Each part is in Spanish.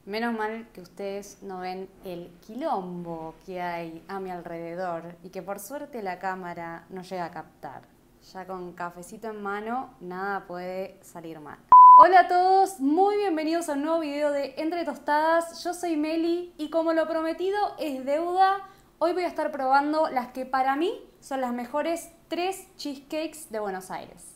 Menos mal que ustedes no ven el quilombo que hay a mi alrededor y que por suerte la cámara no llega a captar. Ya con cafecito en mano, nada puede salir mal. Hola a todos, muy bienvenidos a un nuevo video de Entre Tostadas. Yo soy Meli y como lo prometido es deuda, hoy voy a estar probando las que para mí son las mejores 3 cheesecakes de Buenos Aires.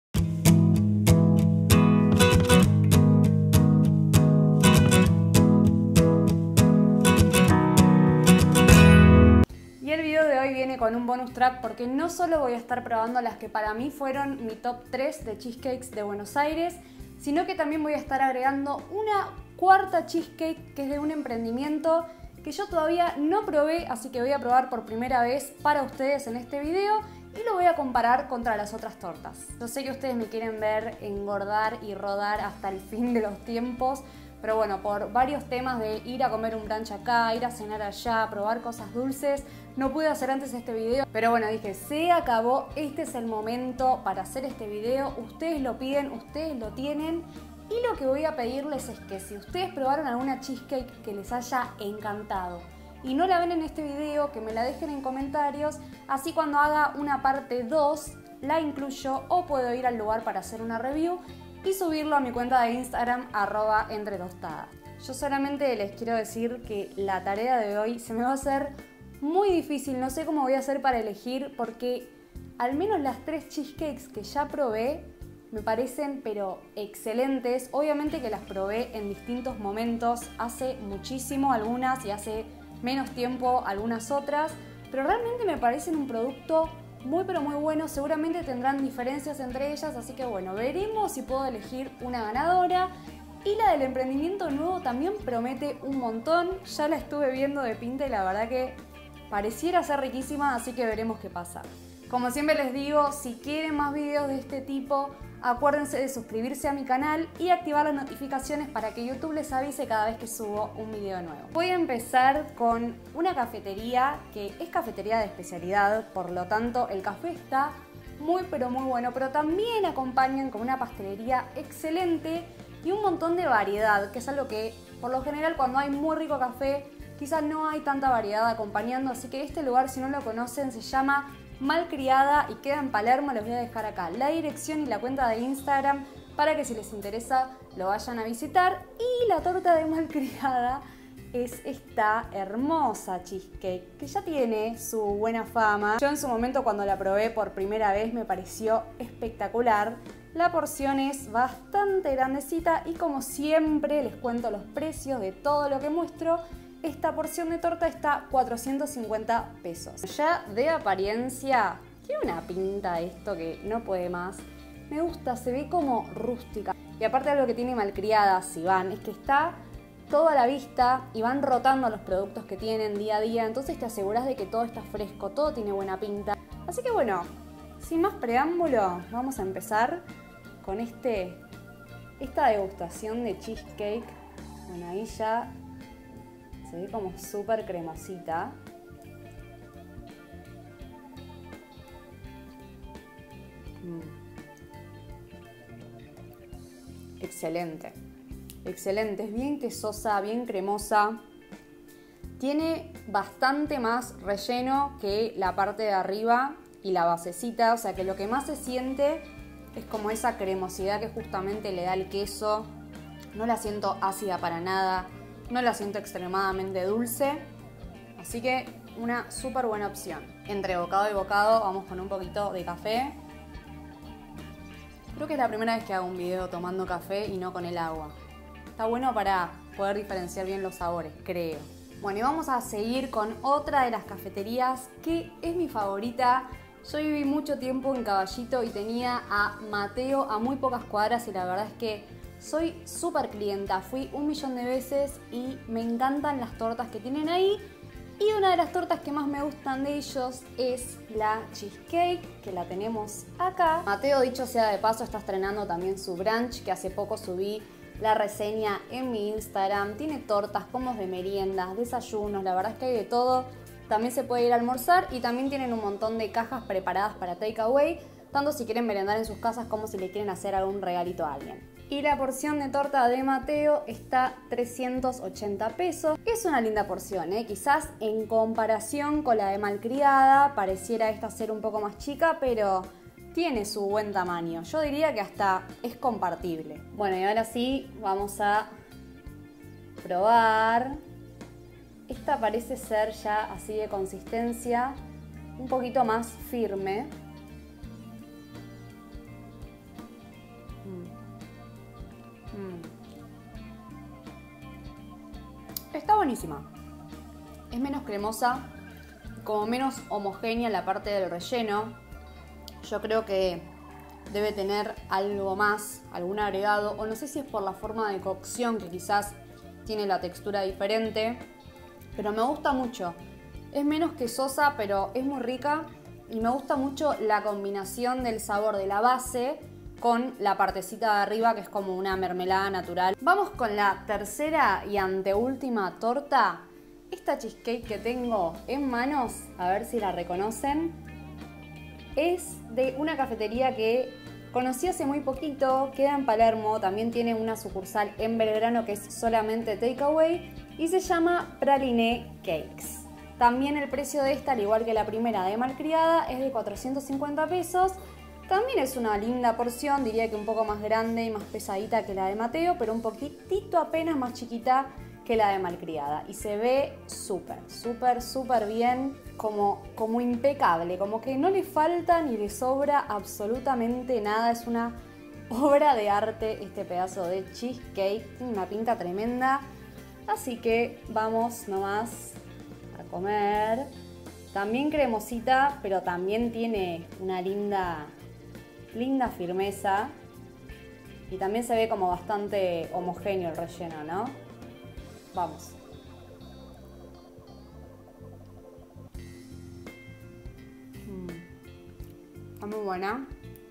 Y el video de hoy viene con un bonus track porque no solo voy a estar probando las que para mí fueron mi top 3 de cheesecakes de Buenos Aires, sino que también voy a estar agregando una cuarta cheesecake que es de un emprendimiento que yo todavía no probé, así que voy a probar por primera vez para ustedes en este video y lo voy a comparar contra las otras tortas. Yo sé que ustedes me quieren ver engordar y rodar hasta el fin de los tiempos, pero bueno, por varios temas de ir a comer un brunch acá, ir a cenar allá, probar cosas dulces, no pude hacer antes este video. Pero bueno, dije, se acabó, este es el momento para hacer este video. Ustedes lo piden, ustedes lo tienen. Y lo que voy a pedirles es que si ustedes probaron alguna cheesecake que les haya encantado y no la ven en este video, que me la dejen en comentarios. Así cuando haga una parte 2, la incluyo o puedo ir al lugar para hacer una review y subirlo a mi cuenta de Instagram, @entretostadas. Yo solamente les quiero decir que la tarea de hoy se me va a hacer muy difícil. No sé cómo voy a hacer para elegir porque al menos las 3 cheesecakes que ya probé me parecen pero excelentes. Obviamente que las probé en distintos momentos, hace muchísimo algunas y hace menos tiempo algunas otras, pero realmente me parecen un producto muy pero muy bueno. Seguramente tendrán diferencias entre ellas, así que bueno, veremos si puedo elegir una ganadora. Y la del emprendimiento nuevo también promete un montón. Ya la estuve viendo de pinta y la verdad que pareciera ser riquísima, así que veremos qué pasa. Como siempre les digo, si quieren más videos de este tipo, acuérdense de suscribirse a mi canal y activar las notificaciones para que YouTube les avise cada vez que subo un video nuevo. Voy a empezar con una cafetería que es cafetería de especialidad, por lo tanto el café está muy pero muy bueno, pero también acompañan con una pastelería excelente y un montón de variedad, que es algo que por lo general cuando hay muy rico café quizás no hay tanta variedad acompañando, así que este lugar, si no lo conocen, se llama Malcriada y queda en Palermo. Les voy a dejar acá la dirección y la cuenta de Instagram para que si les interesa lo vayan a visitar. Y la torta de Malcriada es esta hermosa cheesecake que ya tiene su buena fama. Yo en su momento cuando la probé por primera vez me pareció espectacular. La porción es bastante grandecita y como siempre les cuento los precios de todo lo que muestro. Esta porción de torta está 450 pesos. Ya de apariencia, tiene una pinta esto que no puede más. Me gusta, se ve como rústica. Y aparte algo que tiene Malcriada, si van, es que está toda a la vista y van rotando los productos que tienen día a día. Entonces te aseguras de que todo está fresco, todo tiene buena pinta. Así que bueno, sin más preámbulo, vamos a empezar con esta degustación de cheesecake. Bueno, ahí ya se ve como súper cremosita. Excelente. Excelente. Es bien quesosa, bien cremosa. Tiene bastante más relleno que la parte de arriba y la basecita. O sea que lo que más se siente es como esa cremosidad que justamente le da el queso. No la siento ácida para nada. No la siento extremadamente dulce, así que una súper buena opción. Entre bocado y bocado vamos con un poquito de café. Creo que es la primera vez que hago un video tomando café y no con el agua. Está bueno para poder diferenciar bien los sabores, creo. Bueno, y vamos a seguir con otra de las cafeterías que es mi favorita. Yo viví mucho tiempo en Caballito y tenía a Mateo a muy pocas cuadras y la verdad es que soy súper clienta, fui 1.000.000 de veces y me encantan las tortas que tienen ahí. Y una de las tortas que más me gustan de ellos es la cheesecake, que la tenemos acá. Mateo, dicho sea de paso, está estrenando también su brunch, que hace poco subí la reseña en mi Instagram. Tiene tortas, combos de meriendas, desayunos, la verdad es que hay de todo. También se puede ir a almorzar y también tienen un montón de cajas preparadas para takeaway, tanto si quieren merendar en sus casas como si le quieren hacer algún regalito a alguien. Y la porción de torta de Mateo está 380 pesos. Es una linda porción, ¿eh? Quizás en comparación con la de Malcriada pareciera esta ser un poco más chica, pero tiene su buen tamaño. Yo diría que hasta es compartible. Bueno, y ahora sí vamos a probar. Esta parece ser ya así de consistencia un poquito más firme. Está buenísima. Es menos cremosa, como menos homogénea la parte del relleno. Yo creo que debe tener algo más, algún agregado, o no sé si es por la forma de cocción que quizás tiene la textura diferente, pero me gusta mucho. Es menos quesosa, pero es muy rica y me gusta mucho la combinación del sabor de la base con la partecita de arriba, que es como una mermelada natural. Vamos con la tercera y anteúltima torta. Esta cheesecake que tengo en manos, a ver si la reconocen, es de una cafetería que conocí hace muy poquito, queda en Palermo, también tiene una sucursal en Belgrano que es solamente takeaway y se llama Praline Cakes. También el precio de esta, al igual que la primera de Malcriada, es de 450 pesos. También es una linda porción, diría que un poco más grande y más pesadita que la de Mateo, pero un poquitito apenas más chiquita que la de Malcriada. Y se ve súper bien, como impecable, como que no le falta ni le sobra absolutamente nada. Es una obra de arte este pedazo de cheesecake, tiene una pinta tremenda. Así que vamos nomás a comer. También cremosita, pero también tiene una linda firmeza y también se ve como bastante homogéneo el relleno, ¿no? Vamos. Está muy buena.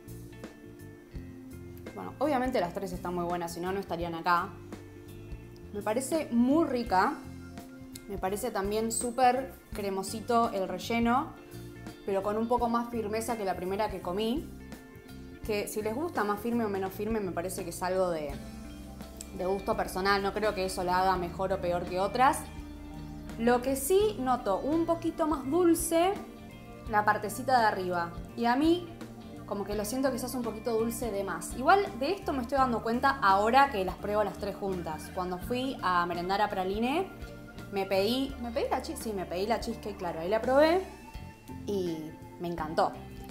Bueno, obviamente las tres están muy buenas, si no, no estarían acá. Me parece muy rica. Me parece también súper cremosito el relleno, pero con un poco más firmeza que la primera que comí. Que si les gusta más firme o menos firme, me parece que es algo de gusto personal. No creo que eso la haga mejor o peor que otras. Lo que sí noto un poquito más dulce la partecita de arriba. Y a mí como que lo siento quizás un poquito dulce de más. Igual de esto me estoy dando cuenta ahora que las pruebo las tres juntas. Cuando fui a merendar a Praline, me pedí la cheesecake, claro, ahí la probé y me encantó.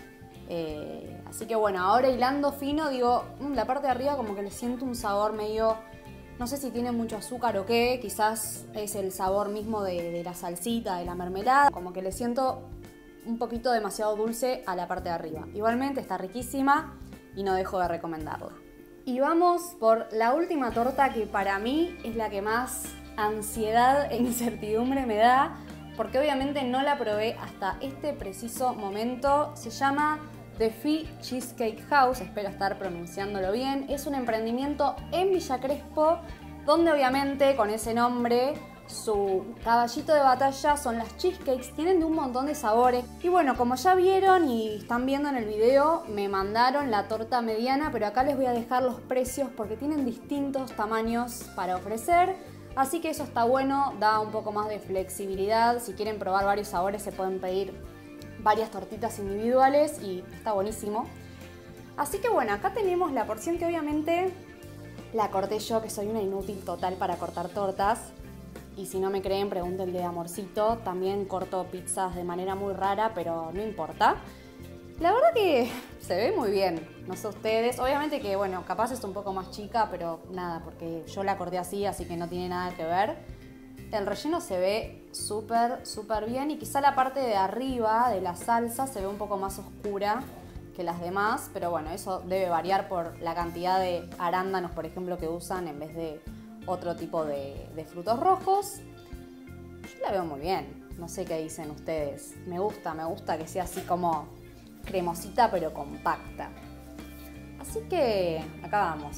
Así que bueno, ahora hilando fino digo, la parte de arriba como que le siento un sabor medio, no sé si tiene mucho azúcar o qué, quizás es el sabor mismo de la salsita, de la mermelada, como que le siento un poquito demasiado dulce a la parte de arriba. Igualmente está riquísima y no dejo de recomendarla. Y vamos por la última torta, que para mí es la que más ansiedad e incertidumbre me da, porque obviamente no la probé hasta este preciso momento. Se llama The Fee Cheesecake House, espero estar pronunciándolo bien. Es un emprendimiento en Villa Crespo, donde obviamente con ese nombre su caballito de batalla son las cheesecakes. Tienen de un montón de sabores. Y bueno, como ya vieron y están viendo en el video, me mandaron la torta mediana, pero acá les voy a dejar los precios porque tienen distintos tamaños para ofrecer. Así que eso está bueno, da un poco más de flexibilidad. Si quieren probar varios sabores se pueden pedir varias tortitas individuales y está buenísimo. Así que bueno, acá tenemos la porción que obviamente la corté yo, que soy una inútil total para cortar tortas. Y si no me creen, pregúntenle a Amorcito. También corto pizzas de manera muy rara, pero no importa. La verdad que se ve muy bien, no sé ustedes. Obviamente que, bueno, capaz es un poco más chica, pero nada, porque yo la corté así que no tiene nada que ver. El relleno se ve súper bien y quizá la parte de arriba de la salsa se ve un poco más oscura que las demás, pero bueno, eso debe variar por la cantidad de arándanos, por ejemplo, que usan en vez de otro tipo de frutos rojos. Yo la veo muy bien, no sé qué dicen ustedes. Me gusta que sea así como cremosita pero compacta. Así que acá vamos.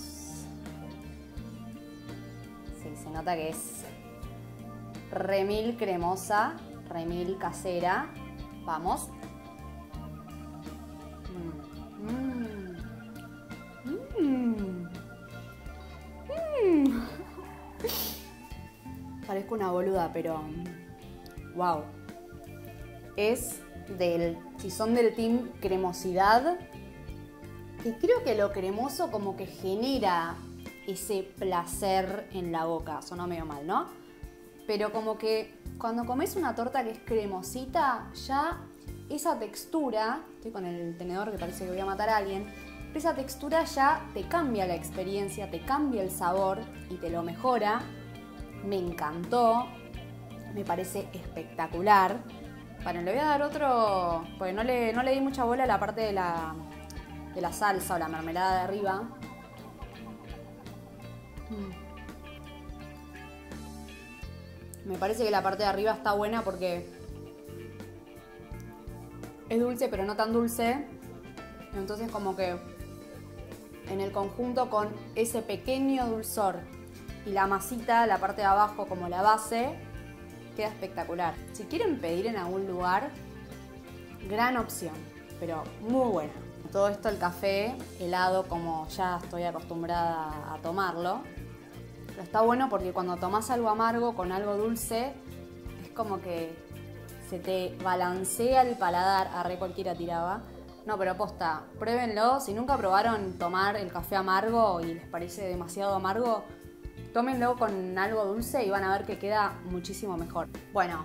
Sí, se nota que es remil cremosa, remil casera. Vamos. Parezco una boluda, pero wow. Si son del team cremosidad, que creo que lo cremoso como que genera ese placer en la boca. Sonó medio mal, ¿no? Pero como que cuando comes una torta que es cremosita, ya esa textura, estoy con el tenedor que parece que voy a matar a alguien, esa textura ya te cambia la experiencia, te cambia el sabor y te lo mejora. Me encantó, me parece espectacular. Bueno, le voy a dar otro, porque no le di mucha bola a la parte de la salsa o la mermelada de arriba. Me parece que la parte de arriba está buena porque es dulce pero no tan dulce. Entonces como que en el conjunto con ese pequeño dulzor y la masita, la parte de abajo como la base, queda espectacular. Si quieren pedir en algún lugar, gran opción, pero muy buena. Todo esto, el café helado, como ya estoy acostumbrada a tomarlo. Pero está bueno porque cuando tomás algo amargo con algo dulce, es como que se te balancea el paladar. Arre, cualquiera tiraba. No, pero posta, pruébenlo. Si nunca probaron tomar el café amargo y les parece demasiado amargo, tómenlo con algo dulce y van a ver que queda muchísimo mejor. Bueno,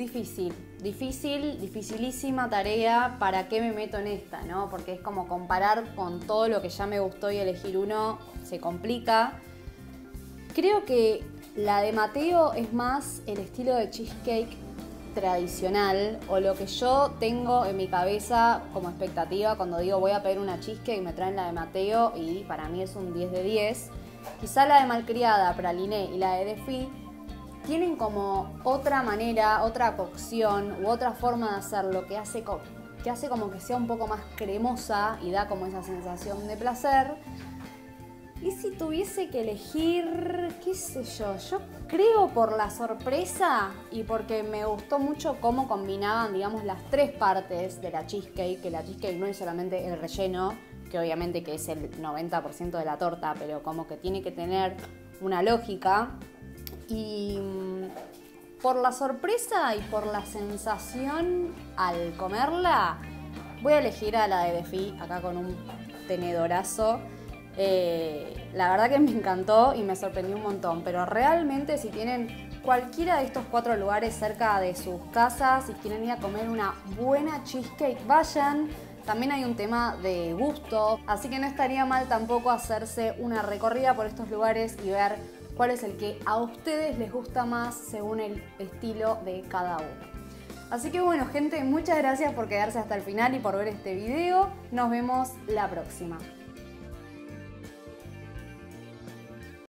dificilísima tarea. ¿Para qué me meto en esta, no? Porque es como comparar con todo lo que ya me gustó y elegir uno se complica. Creo que la de Mateo es más el estilo de cheesecake tradicional, o lo que yo tengo en mi cabeza como expectativa cuando digo voy a pedir una cheesecake, me traen la de Mateo y para mí es un 10 de 10. Quizá la de Malcriada, Praliné y la de Defi tienen como otra manera, otra cocción u otra forma de hacerlo que hace como que sea un poco más cremosa y da como esa sensación de placer. Y si tuviese que elegir, qué sé yo creo por la sorpresa y porque me gustó mucho cómo combinaban, digamos, las tres partes de la cheesecake, que la cheesecake no es solamente el relleno, que obviamente que es el 90% de la torta, pero como que tiene que tener una lógica. Y por la sorpresa y por la sensación al comerla, voy a elegir a la de Defi, acá con un tenedorazo. La verdad que me encantó y me sorprendió un montón, pero realmente si tienen cualquiera de estos 4 lugares cerca de sus casas, si quieren ir a comer una buena cheesecake, vayan. También hay un tema de gusto, así que no estaría mal tampoco hacerse una recorrida por estos lugares y ver cuál es el que a ustedes les gusta más según el estilo de cada uno. Así que bueno, gente, muchas gracias por quedarse hasta el final y por ver este video. Nos vemos la próxima.